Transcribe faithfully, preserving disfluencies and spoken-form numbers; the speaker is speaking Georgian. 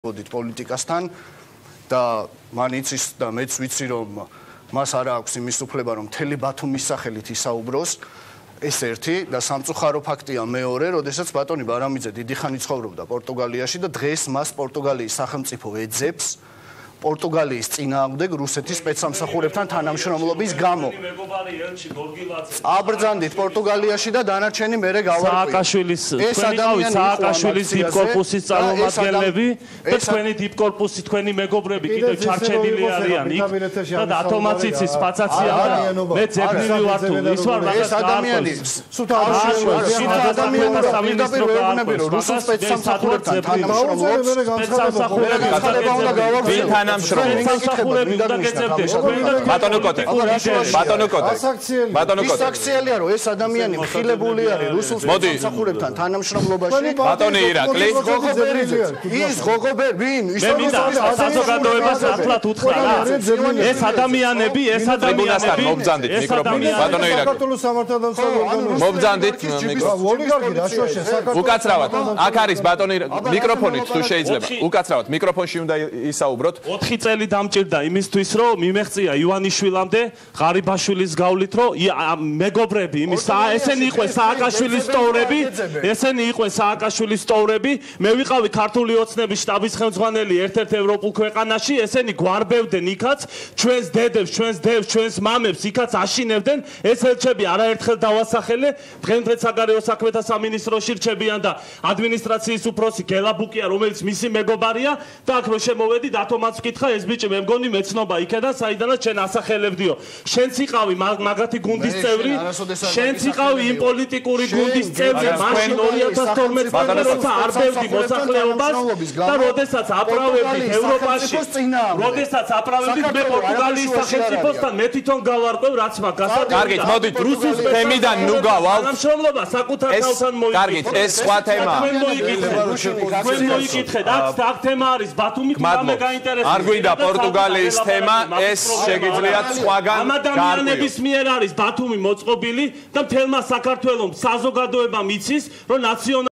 ვოდით პოლიტიკასთან და მან იცის და მეც ვიცი რომ მას არ აქვს იმის უფლება რომ მთელი ბათუმის სახელით ისაუბროს ეს ერთი და სამწუხარო ფაქტია მეორე, როდესაც ბატონი ბარამიძე დიდი ხანი ცხოვრობდა პორტუგალიაში და დღეს მას პორტუგალიის სახელმწიფო ეძებს პორტუგალიის წინააღმდეგ რუსეთის სპეცსამსახურებთან თანამშრომლობის გამო. აბრძანდით პორტუგალიაში და დანარჩენი მერე გავარკვიეთ. სააკაშვილის თქვენი სააკაშვილის დიპკორპუსის წარმომადგენლები და თქვენი დიპკორპუსი თქვენი მეგობრები კიდევ ჩარჩენილი არიან იქ და დათომაციცის პაცაცია მე ძებნილი ვარ თუ ის ვარ ეს ადამიანი ადამიანები რუსულ სპეცსამსახურებთან თანამშრომლობს სპეცსამსახურებთან სამსახურები უნდა გეძებდეს ბატონო კოტე ბატონო კოტე ბატონო კოტე ისაქციელია რომ ეს ადამიანი მხილებული არის რუსულ სამსახურებთან თანამშრომლობაში ბატონი ირაკლი ის გოგობერ ვინ მე მინდა საზოგადოებას ახლად უთხრა რა ეს ადამიანები ეს ადამიანები მობძანდით მიკროფონი ბატონო ირაკლი მობძანდით მიკროფონი უკაცრავად აქ არის ბატონი მიკროფონით თუ შეიძლება უკაცრავად მიკროფონში უნდა ისაუბროთ ოთხი წელი დამჭირდა იმისთვის რომ მიმეღწია ივანიშვილამდე ღარიბაშვილის გავლით რომ მეგობრები იმის ესენი იყვნენ სააკაშვილის სტოვრები ესენი იყვნენ სააკაშვილის სტოვრები მე ვიყავი ქართული ოცნების შტაბის ხელმძღვანელი ერთ-ერთ ევროპულ ქვეყანაში ესენი გვარბევდნენ იქაც ჩვენს დედებს ჩვენს დევს ჩვენს მამებს იქაც აშინებდნენ ეს ელჩები არაერთხელ დავასახელე დღემდე საგარეო საქმეთა სამინისტროში რჩებიან და ადმინისტრაციის უფროსი გელაბუკია რომელიც მისი მეგობარია და აქ რო შემოვედი დათომაც ვკითხა ეს ბიჭი მე მგონი მეცნობა იქედან საიდანაც ჩვენ ასახელებდიო შენც იყავი მაგათი გუნდის წევრი შენც იყავი იმ პოლიტიკური გუნდის წევრი მაშინ ორი ათას თორმეტ წელს როცა არ ბევრდი მოსახლეობას და როდესაც აპრავებდით ევროპაში როდესაც აპრავებდით მე პორტუგალიის სახელმწიფოსთან მე თვითონ გავარკვევ რაც მაგ გასაგებია კარგით მოდით რუსულ თემიდან ნუ გავალთ თანამშრომლობა საკუთარ თავთან მოიგეთ კარგით ეს სხვა თემაა თქვენ მოიგეთ აქ თემა არის ბათუმი თამე გაინტერესებს არ გვინდა პორტუგალიის თემა ეს შეგიძლიათ სხვაგან ამ ადამიანების მიერ არის ბათუმი მოწყობილი და მთელმა საქართველოს საზოგადოებამ იცის რომ ნაციონალური